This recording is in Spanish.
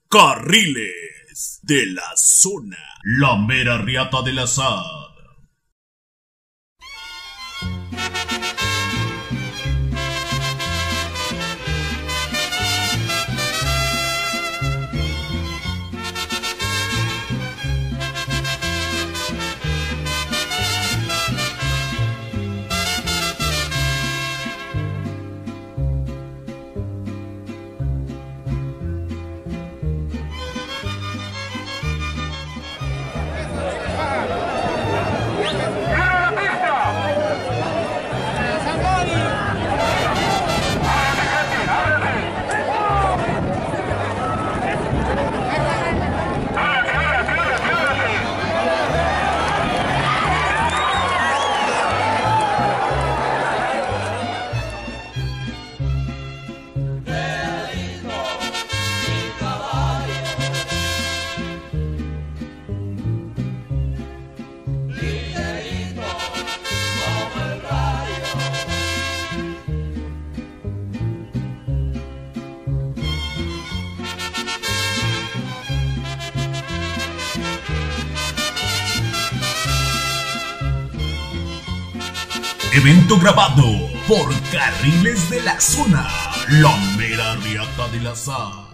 Carriles de la zona. La mera riata de la SAD. Evento grabado por Carriles de la Zona, la mera riata de la SAD.